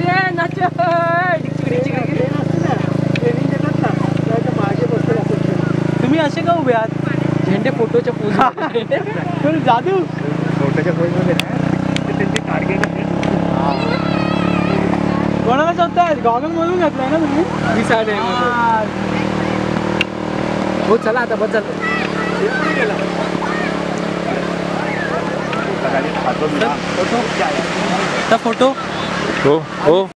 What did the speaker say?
तुम्ही असे का उभे आहात झेंडे फोटोच्या पोज जादू फोटोच्या पोज मध्ये त्यांची टार्गेट कोणाला शोधताय गॉगल मधून घातलाय ना तुम्ही दिसाडे हो चला आता बस झालं फोटो हो हो